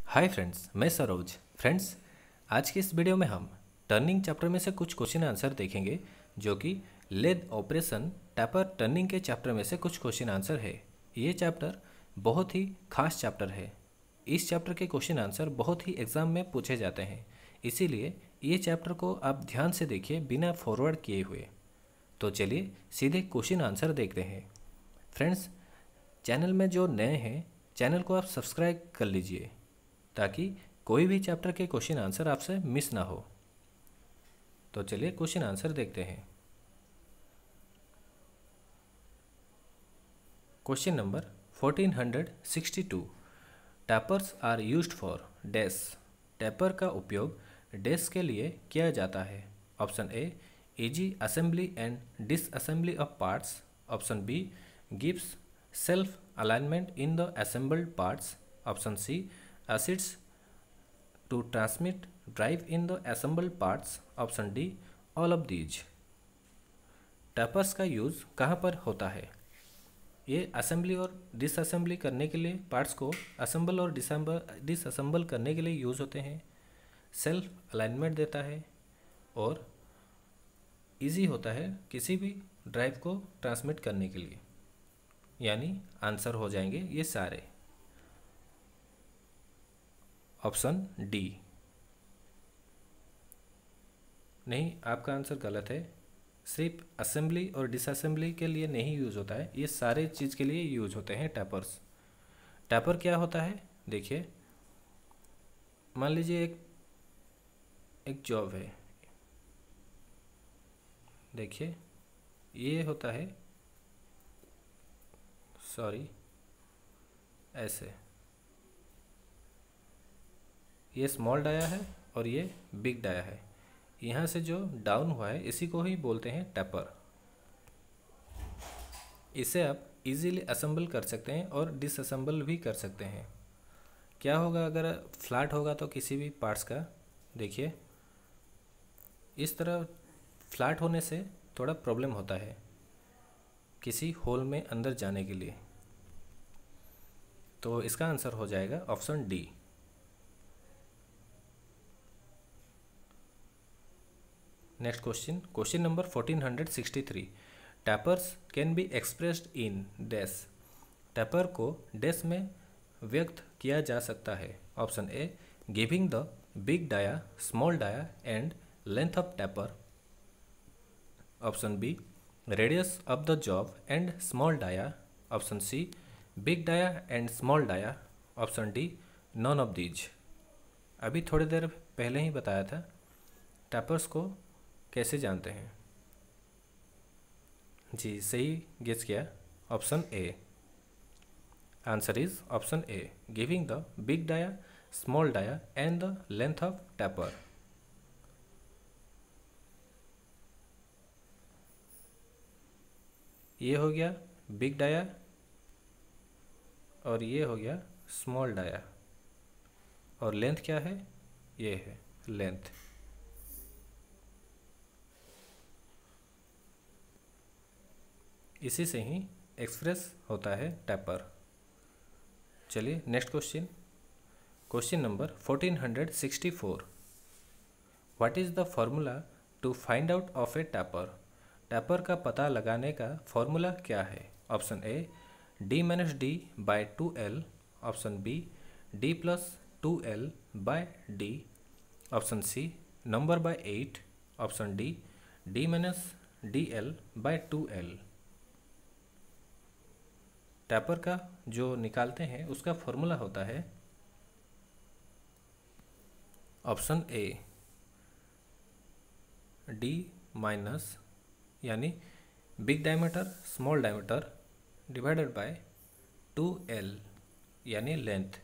Hi friends, मैं Saroj. Friends, आज की इस वीडियो में हम टर्निंग चैप्टर में से कुछ क्वेश्चन आंसर देखेंगे, जो कि लेद ऑपरेशन टैपर टर्निंग के चैप्टर में से कुछ क्वेश्चन आंसर है। ये चैप्टर बहुत ही खास चैप्टर है। इस चैप्टर के क्वेश्चन आंसर बहुत ही एग्जाम में पूछे जाते हैं, इसीलिए ये चैप्टर को आप ध्यान से देखिए बिना फॉरवर्ड किए हुए। तो चलिए सीधे क्वेश्चन आंसर देखते हैं। फ्रेंड्स, चैनल में जो नए हैं, चैनल को आप सब्सक्राइब कर लीजिए ताकि कोई भी चैप्टर के क्वेश्चन आंसर आपसे मिस ना हो। तो चलिए क्वेश्चन आंसर देखते हैं। Question number 1462, tapers are used for dash. Taper का उपयोग डैश के लिए किया जाता है। Option A, easy assembly and disassembly of parts. Option B, gives self alignment in the assembled parts. Option C, assists to transmit drive in the assembled parts. Option D, all of these. Tapers का use कहाँ पर होता है? ये assembly और disassembly करने के लिए, पार्ट्स को असेंबल और डिसअसेंबल करने के लिए यूज़ होते हैं। सेल्फ अलाइनमेंट देता है और इजी होता है किसी भी ड्राइव को ट्रांसमिट करने के लिए। यानी आंसर हो जाएंगे ये सारे। Option D. नहीं, आपका आंसर गलत है। सिर्फ असेंबली और डिसअसेंबली के लिए नहीं यूज़ होता है, ये सारे चीज़ के लिए यूज़ होते हैं टैपर्स। टैपर क्या होता है? देखिए, मान लीजिए एक जॉब है। देखिए, ये होता है, सॉरी, ऐसे, ये स्मॉल डाया है और ये बिग डाया है। यहाँ से जो डाउन हुआ है इसी को ही बोलते हैं टैपर। इसे आप इजीली असेंबल कर सकते हैं और डिसअसेंबल भी कर सकते हैं। क्या होगा अगर फ्लैट होगा तो किसी भी पार्ट्स का, देखिए इस तरह फ्लैट होने से थोड़ा प्रॉब्लम होता है किसी होल में अंदर जाने के लिए। तो इसका आंसर हो जाएगा option D. Next question, question number 1463, tapers can be expressed in dash. Taper को डैश में व्यक्त किया जा सकता है। Option A, giving the big dia, small dia and length of taper. Option B, radius of the job and small dia. Option C, big dia and small dia. Option D, none of these. अभी थोड़ी देर पहले ही बताया था tapers को कैसे जानते हैं। जी, सही गेस किया, option A. Answer is option A, giving the big dia, small dia and the length of taper. ये हो गया बिग डाया और ये हो गया स्मॉल डाया। और लेंथ क्या है? ये है लेंथ। इसी से ही एक्सप्रेस होता है टैपर। चलिए next question, question number 1464, what is the formula to find out of a taper. Taper का पता लगाने का फॉर्मूला क्या है? Option A, D minus D by 2L। Option B, D plus 2L by D. Option C, number by 8। Option D, D minus DL by 2L। Taper का जो निकालते हैं उसका फॉर्मूला होता है ऑप्शन ए, डी माइनस यानी big diameter small diameter divided by 2L यानी लेंथ।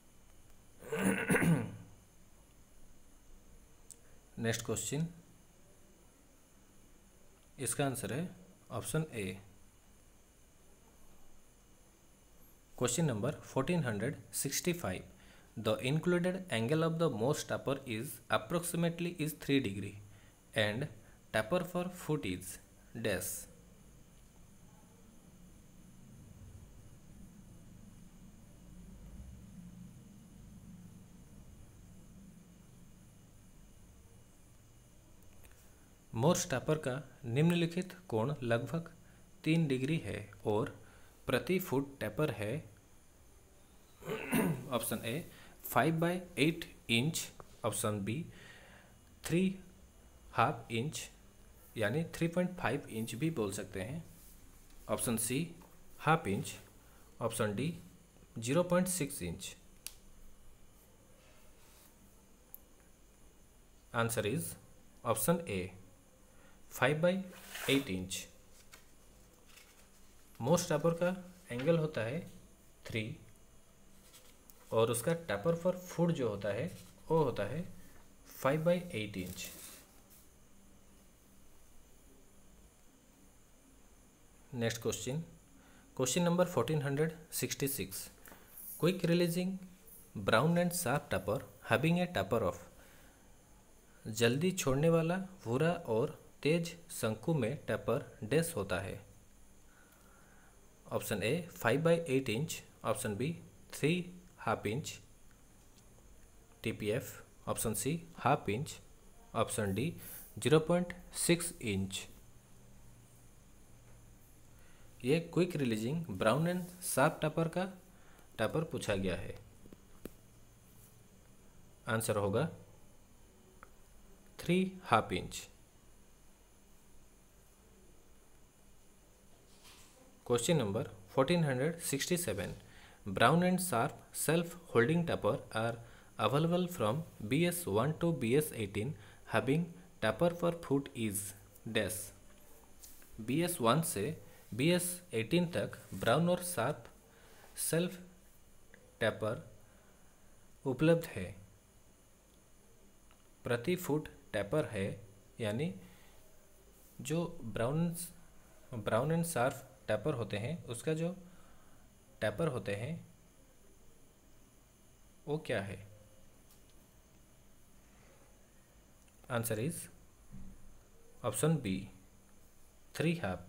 नेक्स्ट क्वेश्चन, इसका आंसर है option A. Question number 1465, the included angle of the most taper is approximately is 3 degree and taper for foot is dash। Morse taper का निम्नलिखित कोण लगभग 3 degree है और प्रति फुट टैपर है। Option A 5/8 inch, option B 3/2 inch यानी 3.5 inch भी बोल सकते हैं, option C 1/2 inch, option D 0.6 inch. Answer is option A 5/8 inch. मोस्ट टैपर का एंगल होता है 3 और उसका टैपर पर फुट जो होता है वो होता है 5/8 inch. Next question, question number 1466। Quick releasing Brown and Sharpe taper having a taper of. जल्दी छोड़ने वाला भूरा और तेज शंकु में टैपर डैश होता है। Option A 5/8 inch, option B 3/2 inch TPF, option C 1/2 inch, option D 0.6 inch. ये quick releasing Brown and Sharpe taper का टैपर पूछा गया है। आंसर होगा 3/2 inch. Question number 1467। Brown and Sharpe self holding taper are available from BS1 to BS18 having taper per foot is dash. BS1 से BS18 तक brown और sharp self tapper उपलब्ध है। प्रति फुट टैपर है यानी जो ब्राउन एंड शार्प टैपर होते हैं उसका जो टैपर होते हैं वो क्या है। Answer is option B 3/2।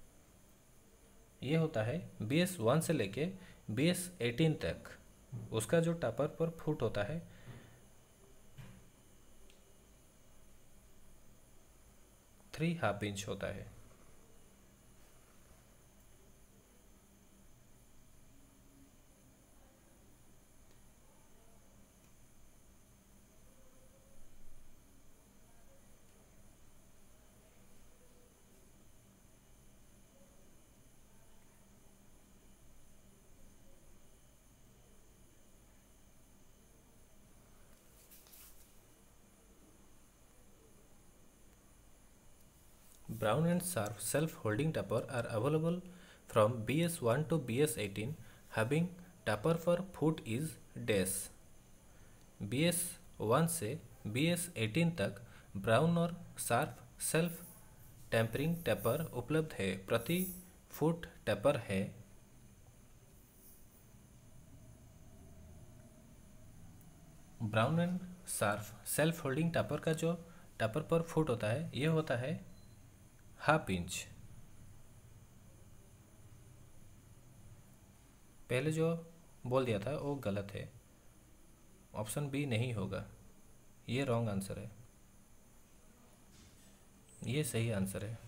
ये होता है BS1 से लेके BS18 तक उसका जो टैपर पर फुट होता है 3/2 इंच होता है। Brown and sharp self-holding tapper are available from BS1 to BS18 having tapper for foot is dash। BS1 से BS18 तक ब्राउन और शार्प सेल्फ टेम्परिंग टैपर उपलब्ध है। प्रति फुट टैपर है। Brown and Sharpe self holding taper का जो tapper per foot होता है ये होता है 1/2 इंच। पहले जो बोल दिया था वो गलत है, ऑप्शन बी नहीं होगा, ये रॉन्ग आंसर है, ये सही आंसर है।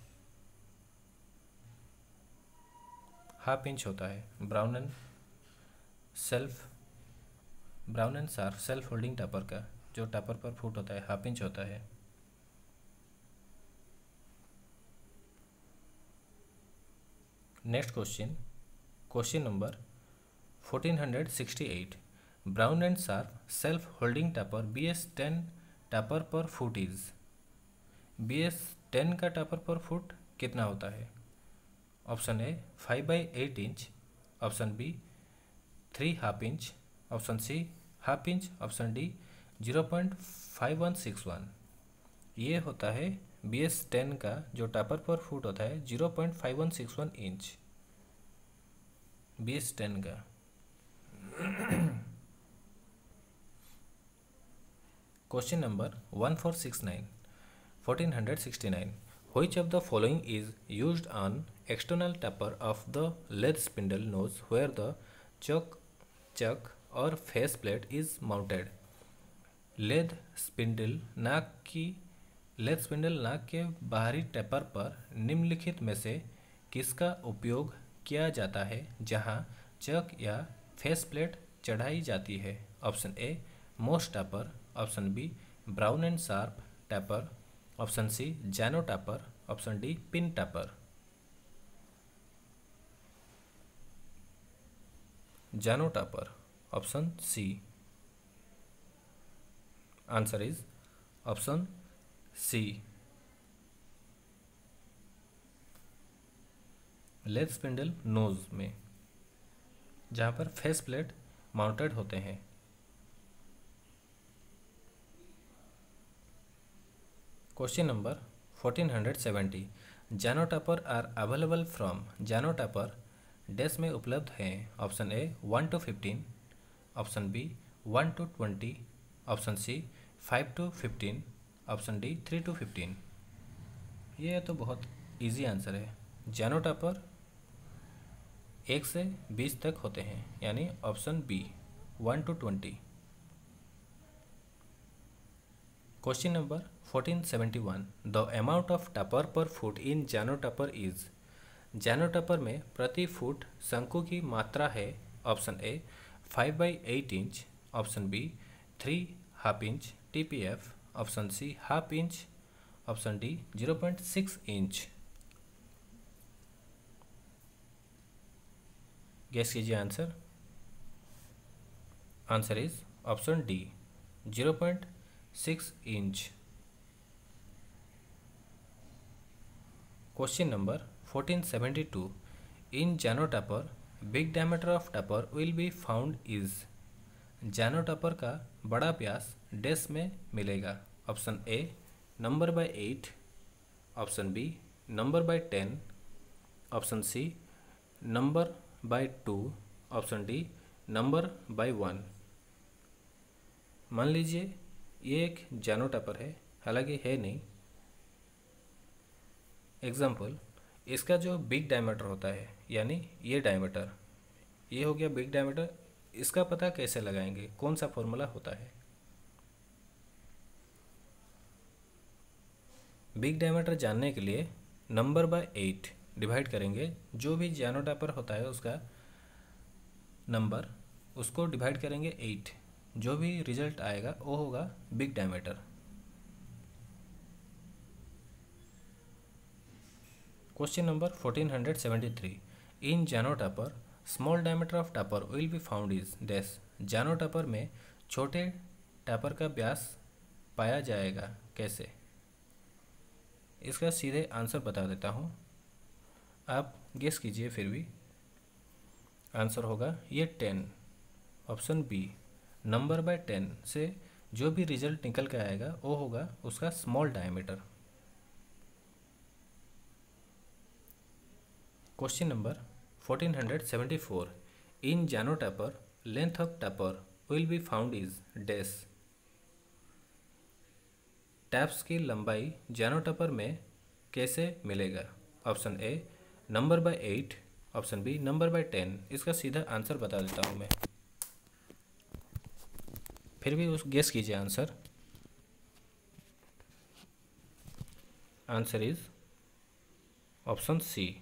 1/2 इंच होता है Brown and Sharpe self holding taper का जो टैपर पर फुट होता है 1/2 इंच होता है। Next question, question number 1468। Brown and Sharpe self holding taper BS10 taper per foot is. BS10 का टैपर पर फुट कितना होता है। Option A 5/8 inch, option B 3/2 inch, option C 1/2 inch, option D 0.5161। ये होता है BS10 का जो tapper per foot होता है 0.5161 इंच BS10 का। Question number 1469। Which of the following is used on external tapper of the lathe spindle nose where the chuck or face plate is mounted। Lathe spindle नाक की lead spindle नाक के बाहरी taper पर निम्नलिखित में से किसका उपयोग किया जाता है जहां चक या फेस प्लेट चढ़ाई जाती है? ऑप्शन ए मोस्ट taper, option B Brown and Sharpe taper, option C Jarno taper, option D pin taper. Jarno taper, option C. Answer is option C. Lathe spindle nose में, जहां पर फेस प्लेट माउंटेड होते हैं। Question number 1470, Jarno taper are available from. Jarno taper dash में उपलब्ध हैं। Option A 1 to 15, option B 1 to 20, option C 5 to 15, option D 3 to 15। ये तो बहुत इजी आंसर है। जैनो टैपर 1 से 20 तक होते हैं, यानी option B 1 to 20। Question number 1471, the amount of taper per foot in Jarno taper is. Jarno tapper में प्रति फुट शंकु की मात्रा है। Option A 5/8 inch, option B 3/2 inch TPF, option C 1/2 inch, option D 0.6 inch. Guess कीजिए answer. Answer is option D 0.6 inch. Question number 1472, in Jarno taper big diameter of taper will be found is. Jarno taper का बड़ा व्यास dash में मिलेगा। Option A number by 8, option B number by 10, option C number by 2, option D number by 1। मान लीजिए ये एक जैनो tapper है, हालांकि है नहीं। एग्जाम्पल, इसका जो बिग डायमीटर होता है, यानी ये डायमीटर, ये हो गया बिग डायमीटर। इसका पता कैसे लगाएंगे, कौन सा फॉर्मूला होता है? बिग डायमीटर जानने के लिए नंबर बाय 8 डिवाइड करेंगे। जो भी जैनो टैपर होता है उसका नंबर, उसको डिवाइड करेंगे 8, जो भी रिजल्ट आएगा वो होगा big diameter. Question number 1473, in Jarno taper small diameter of taper will be found is dash. जैनो टैपर में छोटे टैपर का व्यास पाया जाएगा कैसे? इसका सीधे आंसर बता देता हूँ, आप गेस कीजिए फिर भी। आंसर होगा ये 10, ऑप्शन बी नंबर बाय 10 से जो भी रिजल्ट निकल के आएगा वो होगा उसका small diameter. Question number 1474, in Jarno taper length of taper will be found is dash. Taps की लंबाई जैनो टैपर में कैसे मिलेगा? Option A number by 8, option B number by 10। इसका सीधा आंसर बता देता हूँ मैं, फिर भी उस गेस कीजिए answer. Answer is option C.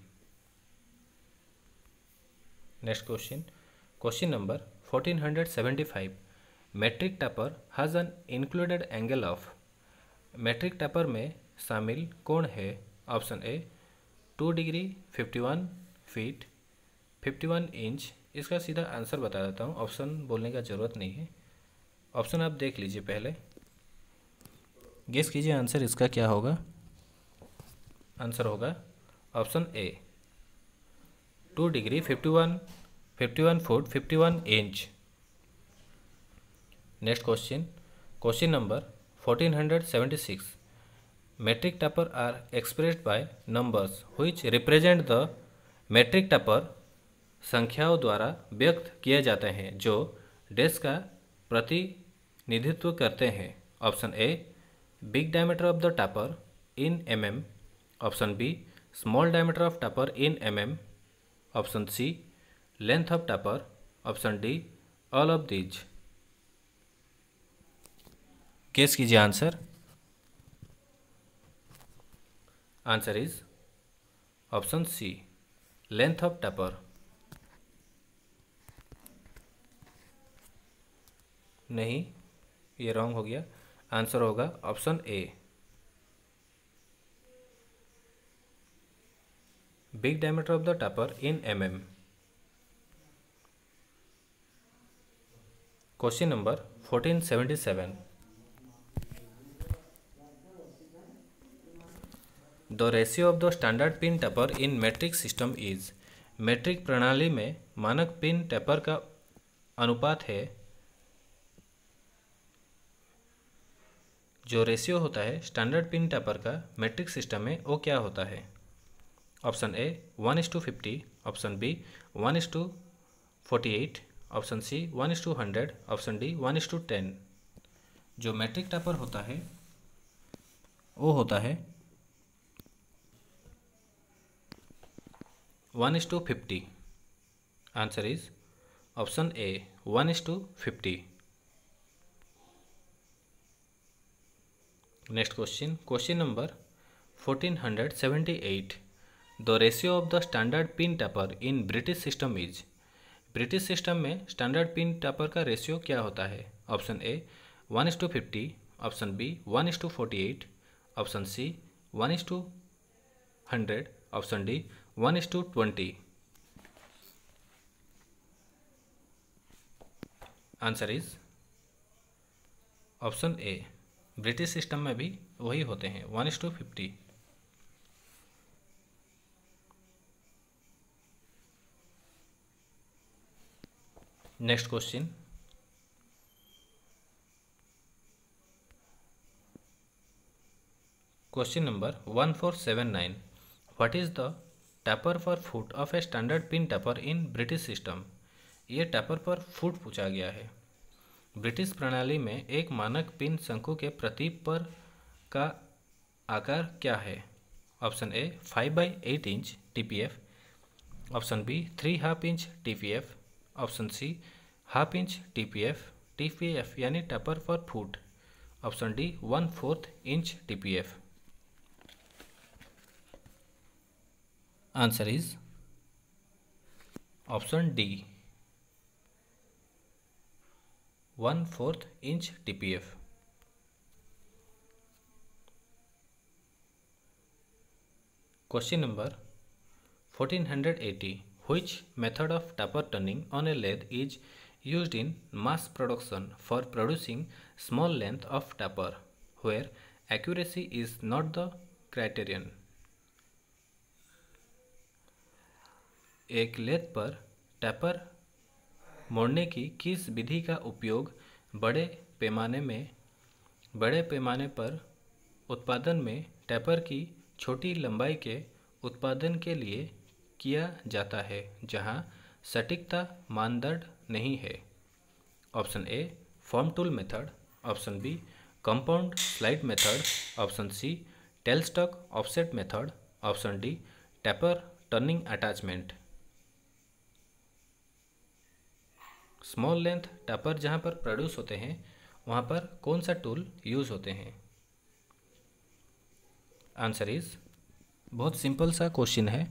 Next question, question number 1475, metric taper has an included angle of. Metric taper में शामिल कोण है? Option A 2 degree 51 feet 51 inch. इसका सीधा आंसर बता देता हूँ, ऑप्शन बोलने का ज़रूरत नहीं है। ऑप्शन आप देख लीजिए पहले, गेस कीजिए आंसर इसका क्या होगा। आंसर होगा option A 2 degree 51 foot 51 inch. Next question, question number 1476, metric taper are expressed by numbers which represent the. Metric taper संख्याओं द्वारा व्यक्त किए जाते हैं जो डैश का प्रतिनिधित्व करते हैं। Option A big diameter of the taper in mm, option B small diameter of taper in mm, option C length of taper, option D all of these. Guess कीजिए answer. Answer is option C, length of taper. नहीं, ये wrong हो गया। Answer होगा option A, big diameter of the taper in mm। Question number 1477। The ratio of the standard pin taper in metric system is. Metric प्रणाली में मानक pin taper का अनुपात है, जो रेशियो होता है स्टैंडर्ड पिन टैपर का मेट्रिक सिस्टम में, वो क्या होता है? Option A 1:50, option B 1:48, option C 1:100, option D 1:10। जो मेट्रिक टैपर होता है वो होता है 1:50। Answer is option A 1:50। Next question, question number 1478। The ratio of the standard pin taper in British system is. British system में standard pin taper का ratio क्या होता है? Option A 1:50, option B 1:48, option C 1:100, option D 1:20। Answer is option A, British system में भी वही होते हैं 1:50। Next question, question number 1479। What is the taper per foot of a standard pin taper in British system. ये taper per foot पूछा गया है। British प्रणाली में एक मानक पिन शंकु के प्रतीक पर का आकार क्या है? Option A 5/8 inch TPF, option B 3/2 inch TPF, option C 1/2 inch TPF यानी taper per foot, option D 1/4 inch TPF। Answer is option D 1/4 inch TPF। Question number 1480। Which method of taper turning on a lathe is used in mass production for producing small length of taper where accuracy is not the criterion? एक lathe पर taper मोड़ने की किस विधि का उपयोग बड़े पैमाने पर उत्पादन में टैपर की छोटी लंबाई के उत्पादन के लिए किया जाता है, जहां सटीकता मानदंड नहीं है? Option A form tool method, option B compound slide method, option C tailstock offset method, option D taper turning attachment. Small length taper जहां पर प्रोड्यूस होते हैं वहां पर कौन सा टूल यूज होते हैं? आंसर इज, बहुत सिंपल सा क्वेश्चन है।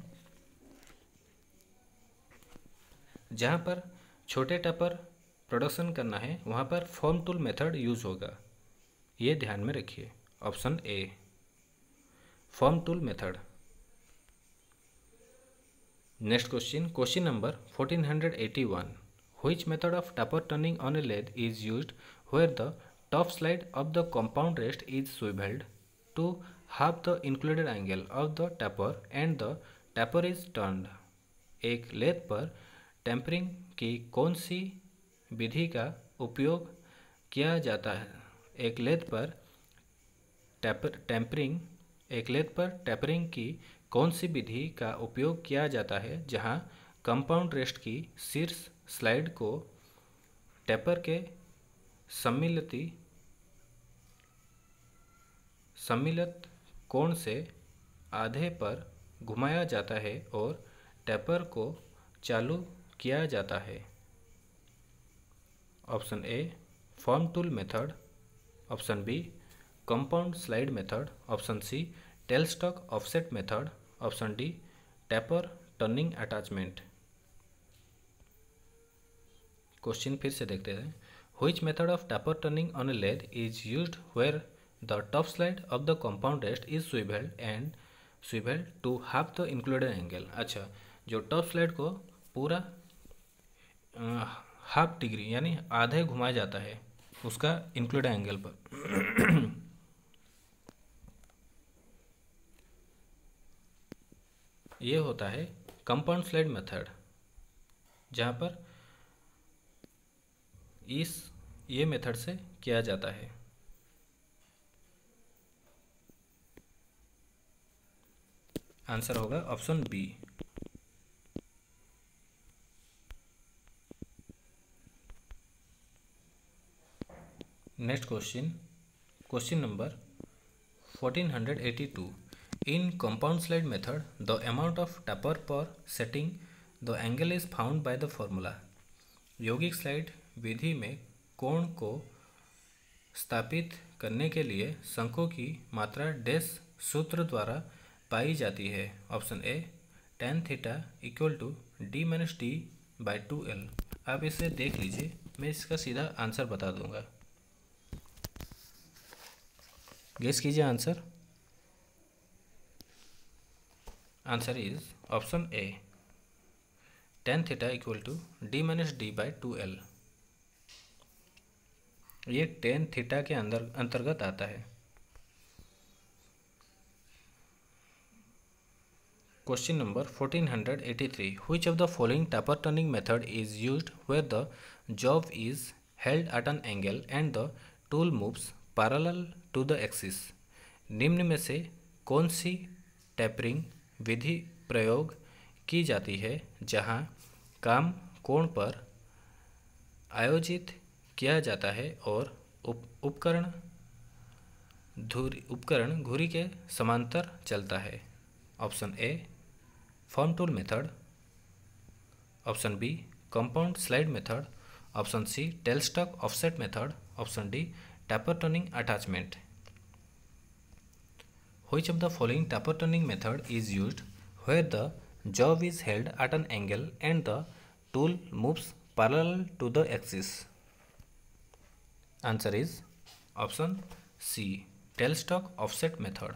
जहाँ पर छोटे टैपर प्रोडक्शन करना है वहाँ पर फॉर्म टूल मेथड यूज होगा, ये ध्यान में रखिए। Option A form tool method. Next question, question number 1481। Which method of taper turning on a lathe is used where the top slide of the compound rest is swiveled to half the included angle of the taper and the taper is turned? एक lathe पर tempering की कौन सी विधि का उपयोग किया जाता है? एक लेथ पर टेम्परिंग की कौन सी विधि का उपयोग किया जाता है जहां कंपाउंड रेस्ट की शीर्ष स्लाइड को टेपर के सम्मिलित कोण से आधे पर घुमाया जाता है और टेपर को चालू किया जाता है? Option A form tool method, option B compound slide method, option C tailstock offset method, option D taper turning attachment। Question फिर से देखते हैं। Which method of taper turning on a lathe is used where the top slide of the compound rest is swiveled to half the included angle। अच्छा, जो top slide को पूरा half degree यानी आधे घुमाया जाता है उसका इंक्लूडेड एंगल पर। ये होता है कंपाउंड स्लाइड मेथड, जहाँ पर ये मेथड से किया जाता है। आंसर होगा option B. Next question number 1482। In compound slide method the amount of taper पर setting the angle is found by the formula. यौगिक स्लाइड विधि में कोण को स्थापित करने के लिए शंकु की मात्रा डैश सूत्र द्वारा पाई जाती है। Option A tan theta equal to d minus D by 2l। आप इसे देख लीजिए, मैं इसका सीधा आंसर बता दूंगा। गेस कीजिए answer. Answer is option A tan theta equal to d minus D by 2l। ये tan थीटा के अंतर्गत आता है। Question number 1483। Which of the following taper turning method is used where the job is held at an angle and the tool moves parallel to the axis। निम्न में से कौन सी tapering विधि प्रयोग की जाती है जहां काम कोण पर आयोजित किया जाता है और उपकरण घुरी के समांतर चलता है। Option A form tool method, option B compound slide method, option C tailstock offset method, option D taper turning attachment. Which of the following taper turning method is used where the job is held at an angle and the tool moves parallel to the axis? Answer is option C tailstock offset method।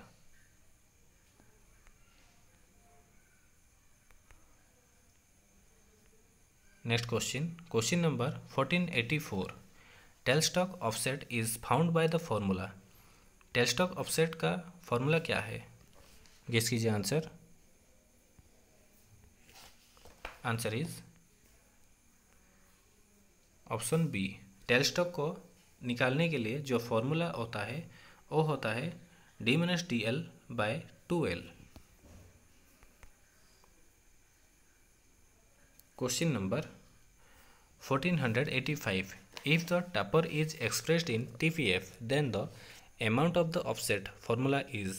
Next question number 1484। tailstock offset is found by the formula। tailstock offset का formula क्या है? Guess कीजिए answer. Answer is option B. tailstock को निकालने के लिए जो formula होता है वो होता है d minus D L by 2l। Question number 1485। If the taper is expressed in TPF, then the amount of the offset formula is।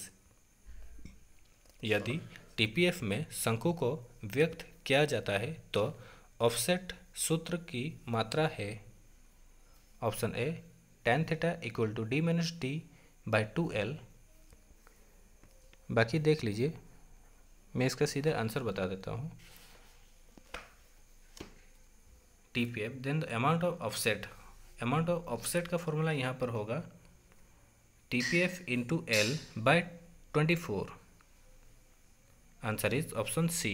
यदि TPF में शंकु को व्यक्त किया जाता है तो ऑफसेट सूत्र की मात्रा है। Option A tan theta equal to d minus D by 2l। बाकी देख लीजिए, मैं इसका सीधे आंसर बता देता हूँ। TPF then the amount of offset का फॉर्मूला यहाँ पर होगा TPF into L by 24। Answer is option C.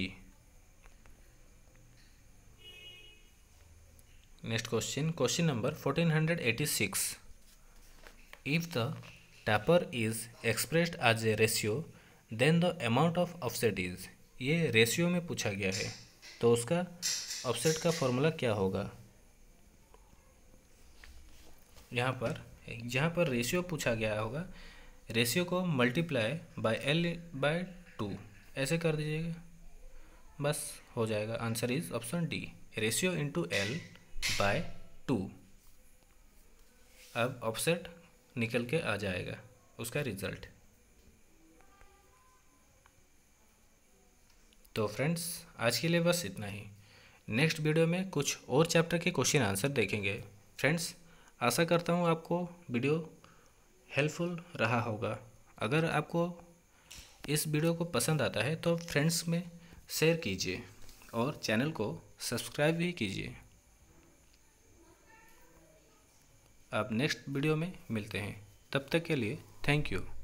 Next question number 1486। If the taper is expressed as a ratio then the amount of offset is. ये ratio में पूछा गया है तो उसका ऑफसेट का फॉर्मूला क्या होगा? जहाँ पर रेशियो पूछा गया होगा, रेशियो को मल्टीप्लाई बाय एल बाय 2 ऐसे कर दीजिएगा, बस हो जाएगा। Answer is option D ratio into L by 2। अब ऑफसेट निकल के आ जाएगा उसका रिजल्ट। तो फ्रेंड्स आज के लिए बस इतना ही। नेक्स्ट वीडियो में कुछ और चैप्टर के क्वेश्चन आंसर देखेंगे। फ्रेंड्स आशा करता हूँ आपको वीडियो हेल्पफुल रहा होगा। अगर आपको इस वीडियो को पसंद आता है तो फ्रेंड्स में शेयर कीजिए और चैनल को सब्सक्राइब भी कीजिए। अब नेक्स्ट वीडियो में मिलते हैं, तब तक के लिए थैंक यू।